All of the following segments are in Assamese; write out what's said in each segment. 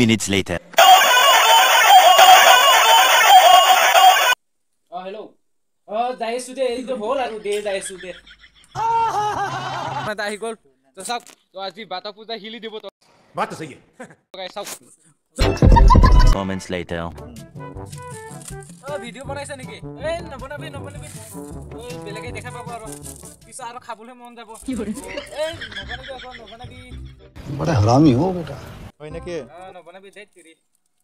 minutes later. Hello. Daisu de ito hol aru de daisu de. Mata hi gol. To sab to aji bata puja hili debo to. बात तो सही है Guys sab. Moments later. Video banaisa niki? Nabanabi. Belage dekha pabo aru. Pisa aru khabule mon jabo. Nabanabi. बड़ा हरामी हो बेटा होय ना के Nabanabi date tiri.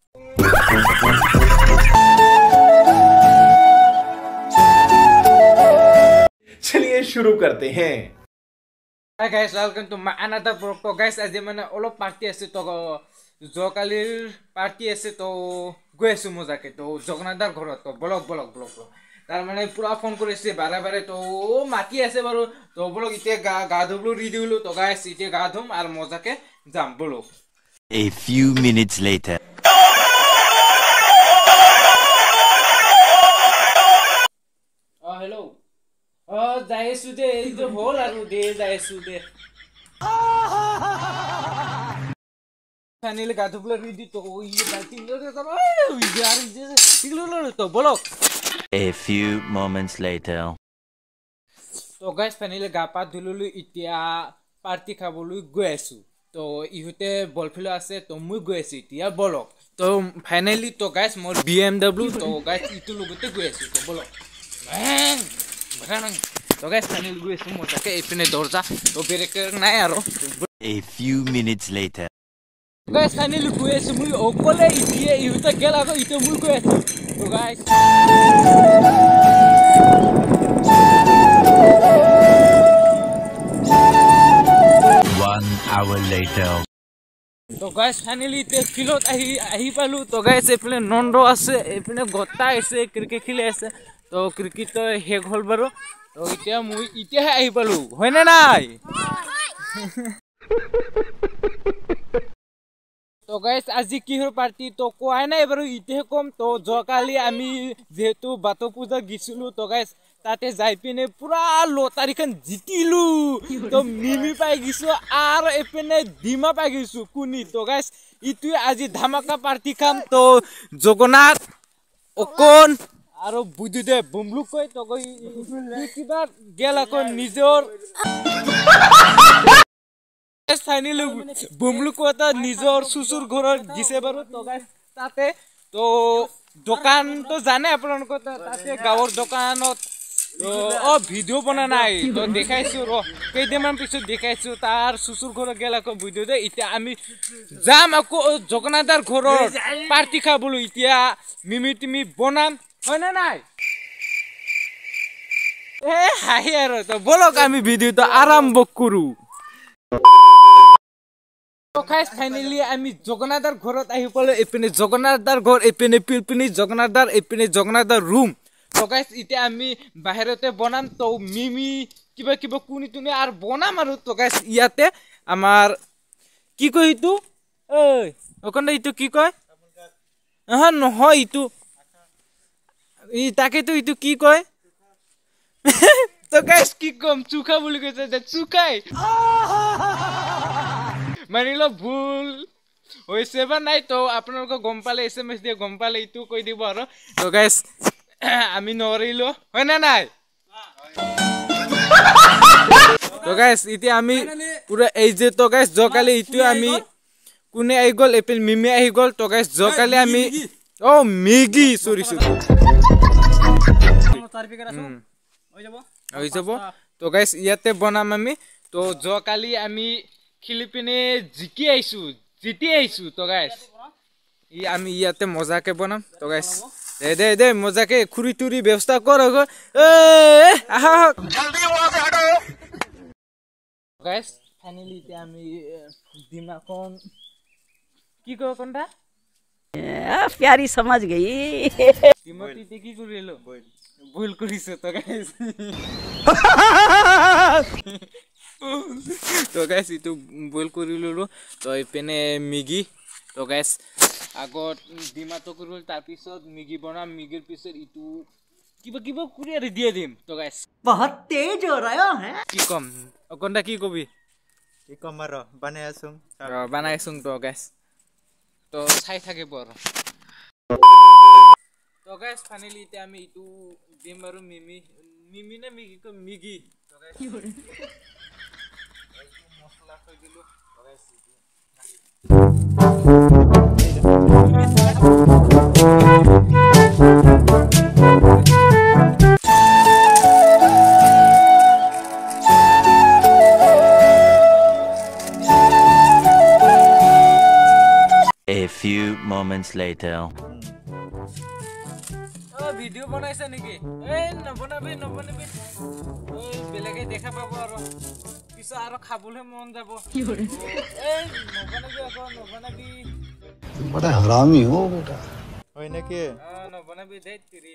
चलिए शुरू करते हैं Hi guys, welcome to my another vlog. So guys, as I all party ase to jokalir party ase to goi asu mojake to Jognathar ghorot to blog. Tar mane pura phone korise bare to mati ase baru to blog ite ga dhublu ready holo to guys ite ga dhum ar mojake jam bolo. A few minutes later. Hello. Daisu de ito hol aru de daisu de. Finally ga dhublu ready to ye balti lo to blog. A few moments later. So guys, finally gapa dhululu itia party khabolu goi asu. To ihute bolfilo ase to mui goi asu itia bolok. To finally to guys mor BMW to guys itu logote goi asu to bolok. To guys finally goi asu mor take ipine dorja to breaker nai aro. A few minutes later. Guys finally goi asu mui okole itia ihute gela ko itu mui goi asu. So guys 1 hour later. So guys finally te filot ahi palu to guys epine nondo ase epine gotta ase cricket khile ase to cricket to heg hol baro to itia mui itia ahi palu hoine nai to guys aji ki hor party to koai nai baro itia kom to jokali ami jehetu bato puja gisulu to guys tate jai pine pura lotari khan jitilu to mimi pai gisu ar epine dima pai gisu kuni to guys itu aji dhamaka party kham to Jogonath okon aro budude bumlu koi to goi kiba gela ko nijor finally bumlu ko ta nijor susur ghoror gise baru to guys tate to dokan to jane apnan ko tate gawor dokanot to video bana nai to dekhaisu ro keideman pichu dekhaisu tar susur ghor gela ko video de itia ami jam ako Jognathar ghoror party khabulu itia mimi timi bonam hoina nai hai aro to bolok ami video to arambho kuru to guys finally ami Jognathar ghorot ahi palo epine Jognathar ghor epine pilpini Jognathar epine Jognathar room to guys ite ami bahirote bonam to mimi kiba kuni tuni ar bonam aru to guys iate amar ki koi itu oi okonda itu ki koi aha নহয় itu ই তাকে তো itu কি কয় তো guys কি কম চুকা বলি কইছে যে চুকাই মানিলো ভুল হইছে বা নাই তো আপোনালোক গম পালে এসএমএস দিয়ে গম পালে ইটো কই দিব আৰু তো গাইস আমি নৰিলো হয় না নাই তো গাইস ইতি আমি পুরা এই যে তো গাইস জকালে ইটো আমি কোনে আই গল এপেল মিমি আই গল তো গাইস জকালে আমি ও মেগি সরি হৈ যাব তো গাইস ইয়াতে বনাম আমি তো জকালি আমি খিলিপিনে জিকি আইছো তো গাইস ই আমি ইয়াতে মজাকে বনাম তো গাইস দে মজাকে খুরি টুরি ব্যবস্থা কর আহা জলদি ওয়া সে হটো গাইস ফাইনালি তে আমি দিমাখন কি কো কোনটা प्यारी समझ गई টিমতি তে কি করিলো ভুল করিছে তো গাইস তো গাইস ইটো বইল কৰিলো তো এপেনে মিগি তো গাইস আগত ডিমা তো কৰিল তাৰ পিছত মিগি বনাম মিগিৰ পিছত ইটো কিবা কৰি আৰু দিয়ে দিম তো গাইস बहुत तेज हो रहा है কি কম অকনটা কি কবি কি কম আৰু বানাই আছো বানাইছুং তো গাইস তো চাই থাকিব আৰু তো গাইস ফাইনালি এতিয়া আমি ইটো দিম আৰু মিমি নে মিগি তো গাইস মছলা থৈ দিলো তো guys 'A few moments later. Video বনাইছা নেকি নবনাবি বেলেগে দেখা পাব আৰু পিছত আৰু খাবলৈ মন যাব নবনাবি बड़ा हरामी हो बेटा হয় নাকি নবনাবি দেই তিৰি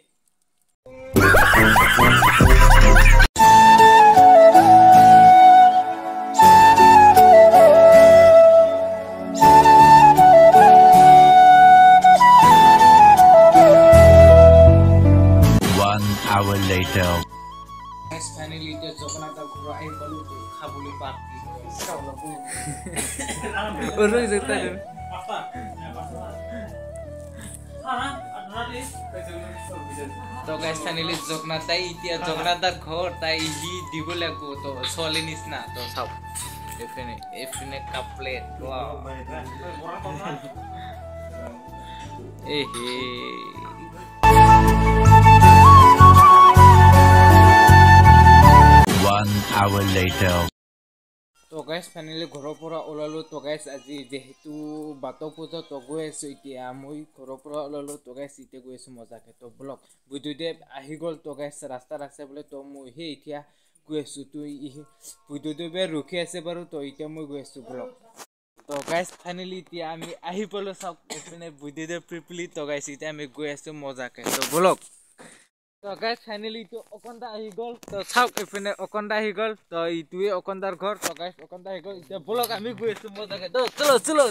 Hour later. Guys, finally the Jogannatha ঘৰ আহি পালো তো খাবলৈ পাতি চাউলকো ওৰৈ যেতে তো গাইস ফাইনালি জগন্নাথ এতিয়া জগন্নাথৰ ঘৰ তাই হি দিব লাগিব তো ছোৱালী নিচিনা তো চাও এফিনে কাপলেট ওয়াও এহে Hour later. তো গাইস ফাইনালি ঘৰৰ পৰা ওলালো তো গাইস আজি যেহেতু বাটো পূজা তো গৈ আছো এতিয়া মই ঘৰৰ পৰা ওলালো তো গাইস ইতে গৈ আছো মজাকে তো ব্লগ বুদ্ধদেৱ আহি গল তো গাইস ৰাস্তাত আছে বলে তো মই হে এতিয়া গৈ আছো তো বুদ্ধদেৱে ৰখি আছে বাৰু তো এতিয়া মই গৈ আছো ব্লগ তো গাইস ফাইনালি এতিয়া আমি আহি পালো সব এপিনে বুদ্ধদেৱ প্ৰিপলি তো গাইস এতিয়া আমি গৈ আছো মজাকে তো ব্লগ তো গাইস ফাইনালি তো অকন্দা আহি গল তো চাওক এপিনে অকন্দা আহি গল তো ইটোৱে অকন্দাৰ ঘৰ তো গাইস অকন্দা আহি গল এতিয়া ব্লগ আমি গৈ আছো মজাকে তো চলো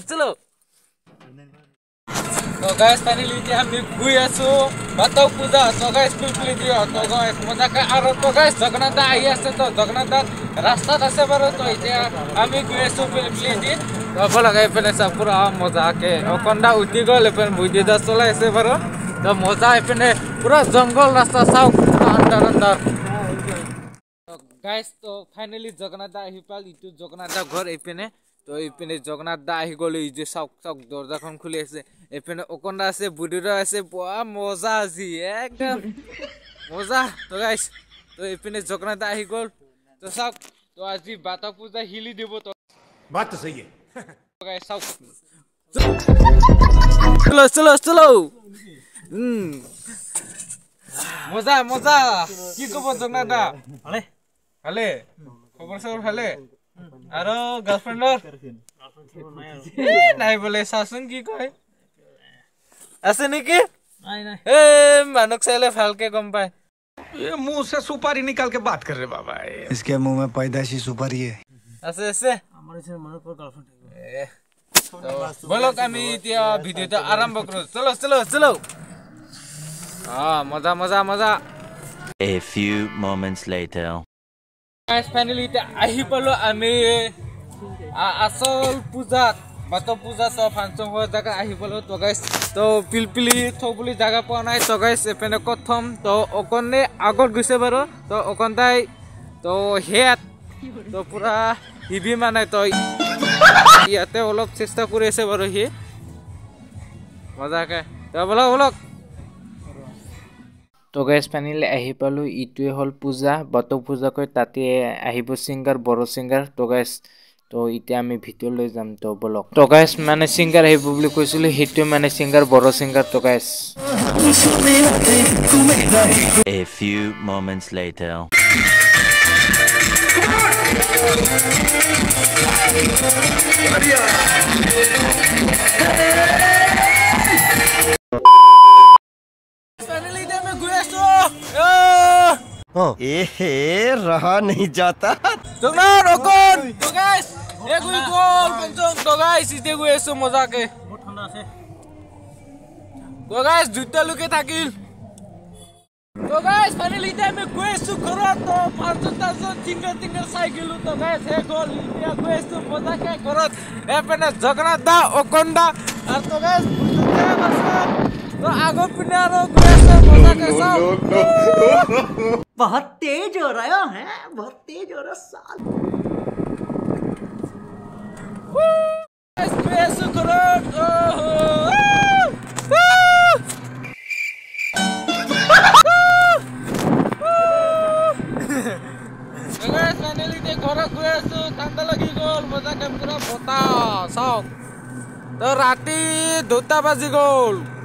তো গাইস ফাইনালি এতিয়া আমি গৈ আছো বাটো পূজা তো গাইস প্ৰিপলি দিও তো গাইস মজাকে আৰু তো গাইস জগন্নাথ আহি আছে তো জগন্নাথ ৰাস্তাত আছে বাৰু তো এতিয়া আমি গৈ আছো প্ৰিপলি দি তো ব্লগ এপিনে সব পুৰা মজাকে অকন্দা উঠি গল এপিনে বুদ্ধদেৱ চলাই আছে বাৰু তো মজা এপিনে পুরা জঙ্গল রাস্তা চাও আন্দার তো গাইস তো ফাইনালি জগন্নাথ আহি পাল ইটো জগন্নাথ ঘর এপিনে তো এপিনে জগন্নাথ আহি গল এই যে চাওক দরজাখন খুলি আছে এপিনে অকন্দা আছে বুদ্ধদেৱ আছে বয়া মজা আজি একদম মজা তো গাইস তো এপিনে জগন্নাথ আহি গল তো চাওক তো আজি বাটা পূজা হিলি দিব তো बात तो सही है তো গাইস চাওক চলো মজা কি কব জগন্নাথ ভালে খবৰ সবৰ ভালে আৰু গাৰ্লফ্ৰেণ্ডৰ নাই বলে চাচোন কি কয় আছে নেকি নাই মানুহ চাইলে ভালকে গম পায় ये मुंह से सुपारी निकाल के बात कर रहे बाबा इसके मुंह में पैदाइशी सुपारी है আছে বলক আমি এতিয়া ভিডিওটা আৰম্ভ কৰো চলো মজা A few moments later. Guys, finally ahi palo ami asol pujat bato puja so function ho jaga ahi palo to guys to pilpili thobuli jaga pa nai to guys epene kothom to okonne agor gise baro to okondai to head to pura hibi mane to iate olop chesta kori ase baro hi mojake to bolok তো গাইস ফাইনালি আহি পালো ইটোৱে হল পূজা বাটো পূজা কই তাতে আহিব সিঙ্গার বড় সিঙ্গার তো গাইস তো ইতে আমি ভিডিও লৈ যাম তো ব্লগ তো গাইস মানে সিঙ্গার আহিব বুলি কৈছিল হেতু মানে সিঙ্গার বড় সিঙ্গার তো guys A few moments later. रहा नहीं जाता तो गाइस तो गाइस इते गय आছো মজাকে বহুত ঠান্ডা আছে তো গাইস দুটা লুকে থাকিল তো গাইস ফাইনালি ইতে আমি গয় আছো ঘৰত তো 500,000 সিঙ্গার সাইকেল তো গাইস হে গল ইতে গয় আছো মজাকে ঘৰত এপেনে জগন্নাথ অকন্দা আৰু তো গাইস তো আগৰ পিনে আৰু গৈ আছে মজাকে চাও बहुत तेज हो रहा है बहुत तेज हो रहा साल गाइस गৈ আছো ঘৰত গাইস ফাইনালি তে ঘৰত গৈ আছো ঠাণ্ডা লাগি গ'ল মজাকে পুৰা বতাহ চাওক তো ৰাতি 2টা বাজি গ'ল